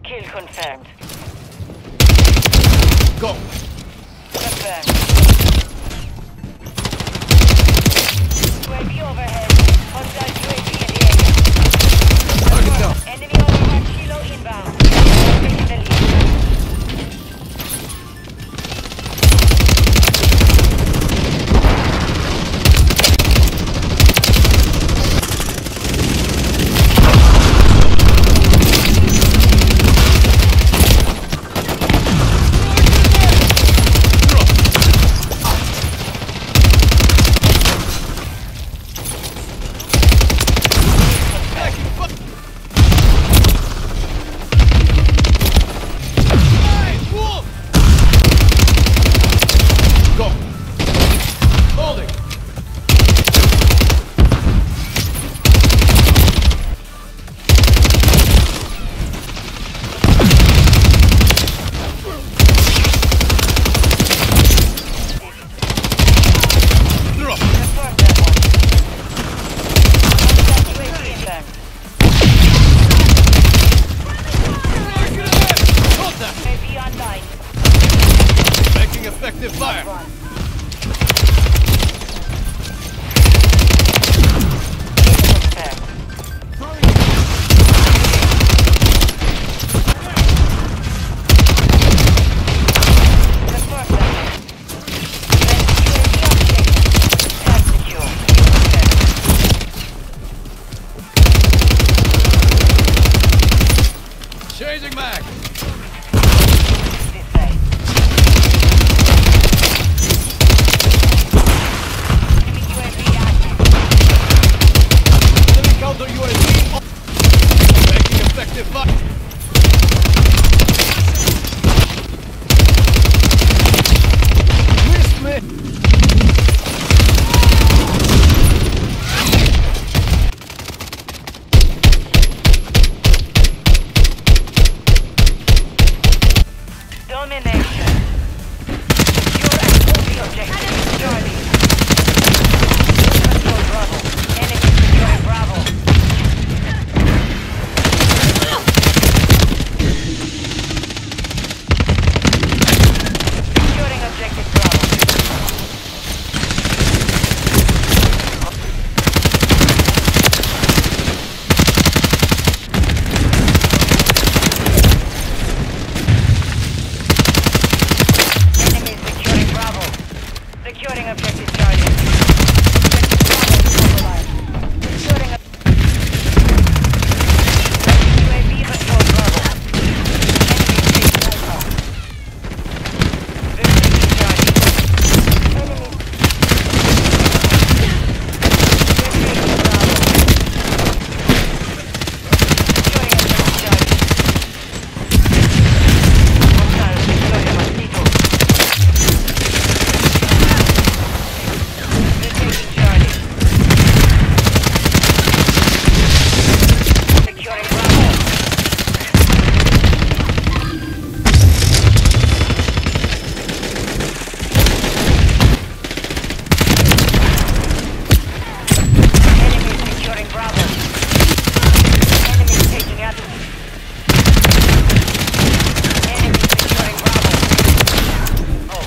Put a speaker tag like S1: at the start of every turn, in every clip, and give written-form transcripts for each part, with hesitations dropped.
S1: Kill confirmed.
S2: Go.
S1: Confirmed. UAV overhead. Hostile UAV in the area.
S2: Target down.
S1: Enemy overhead kilo inbound. Taking the lead.
S2: Effective fire! Changing mag! Counter UAV! Making effective fire! Missed me!
S1: Domination. You're at the objective. Charlie. Control Bravo. Enemy securing Bravo. Securing objective Bravo. Enemy securing Bravo. Securing objective Charlie. Securing UAV control Bravo. Enemy taking Alpha. Victory Charlie. Enemy. Victory Bravo. Securing objective Charlie. Hostile securing Mosquito. They're taking Charlie. Securing Bravo. Enemy securing Bravo. Enemy taking altitude. Enemy securing Bravo. Oh.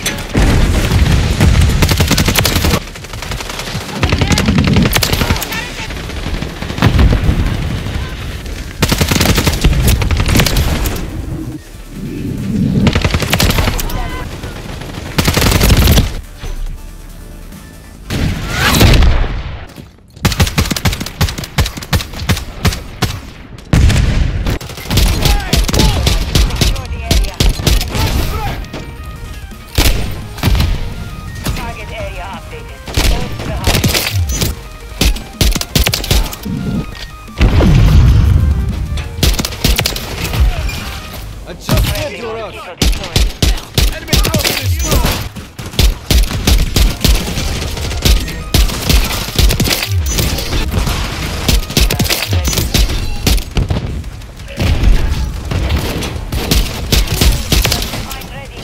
S1: Secure the area. Target area updated. Move to the hub.
S2: I just
S1: Friendly
S2: hit your us!
S1: mosquito deployed.
S2: Enemy dropping is strong!
S1: Mine ready.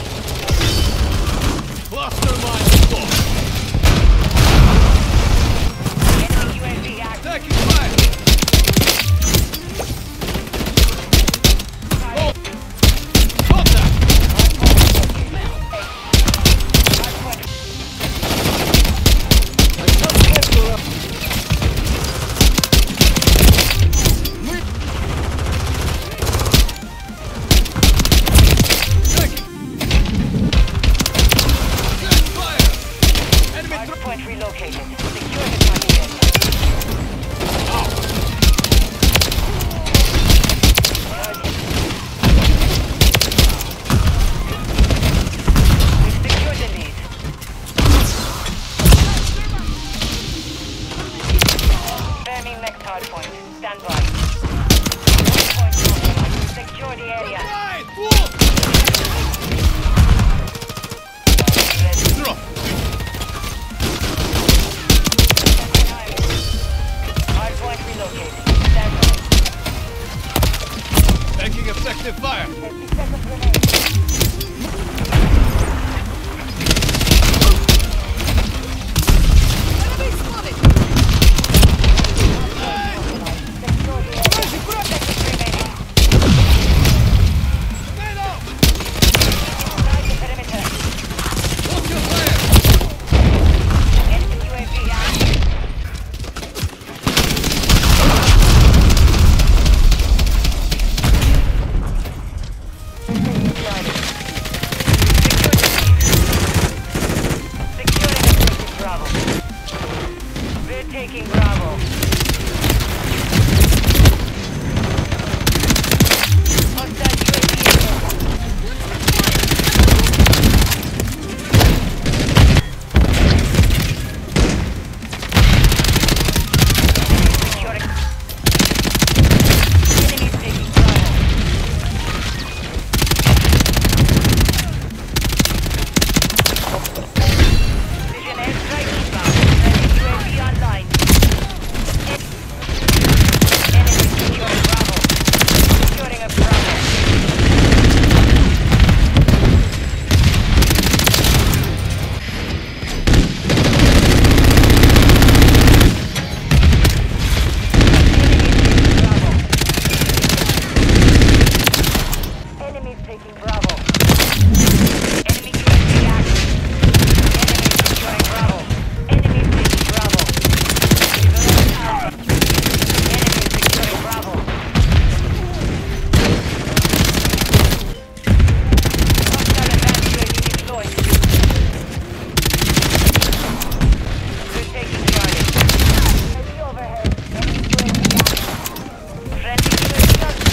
S2: Cluster mine full!
S1: Enemy UAV active.
S2: Taking fire!
S1: Target.
S2: Making effective fire.
S1: 50 seconds remaining.
S3: Enemy spotted!
S1: Secure the area. 10 seconds remaining.
S2: Tomato!
S1: Inside the perimeter.
S2: What's your plan?
S1: Enemy UAV active. Securing objective Bravo. We're taking Bravo. Hostile UAV. Securing. Enemies taking Bravo. Vision airstrike inbound. Friendly UAV online. Enemy securing Bravo. Securing a Bravo. Enemies taking Bravo. Enemy UAV active. Enemy securing Bravo. Enemy taking Bravo. Enemy securing Bravo. Hostile advanced UAV deployed. We're taking Charlie. Heavy overhead. Enemy UAV active. Friendly UAV active.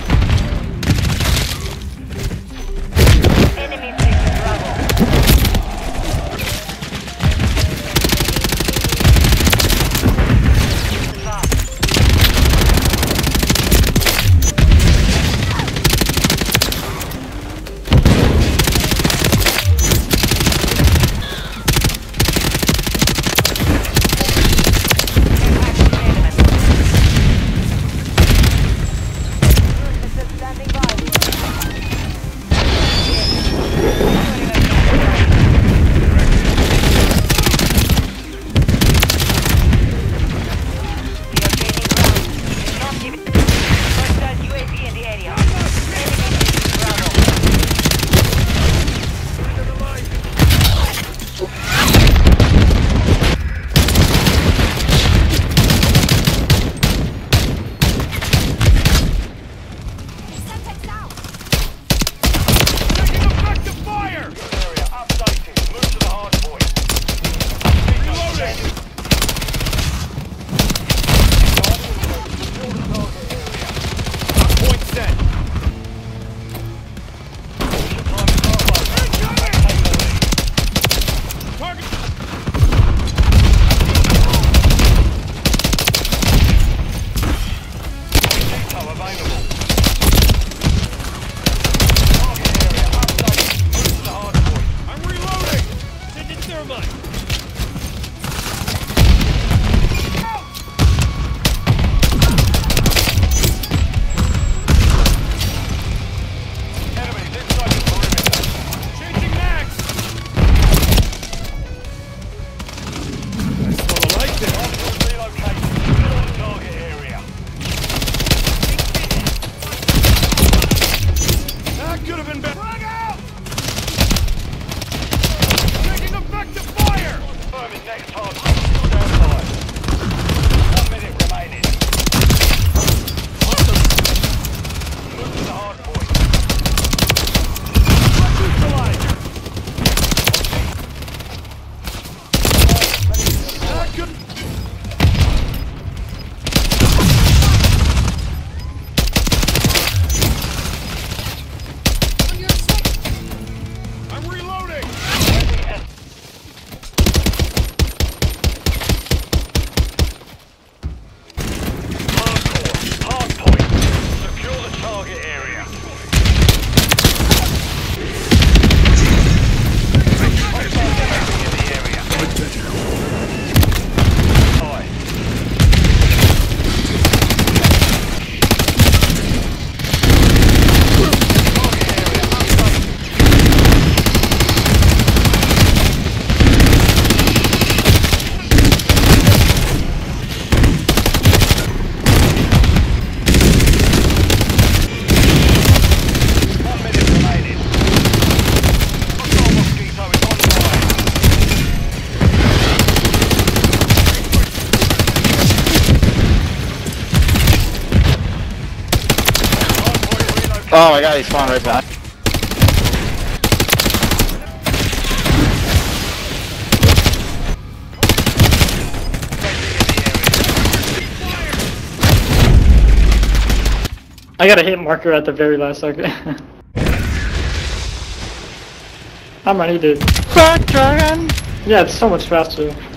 S1: Enemy taking Bravo. Fast. Standing by.
S3: Semtex down!
S2: Making effective fire!
S4: Area updated. Move to the hard point.
S2: Reloading! Point set. Target.
S4: Detail available. Target area updated. Move to the hard point.
S2: I'm reloading. Sending thermite.
S4: Enemies inside the perimeter.
S2: Changing max. That's what I like then.
S4: Hostiles relocated. Still on target area.
S5: Oh my god, he spawned right behind.
S6: I got a hit marker at the very last second. I'm ready, dude.
S5: Fuck, Dragon!
S6: Yeah, it's so much faster.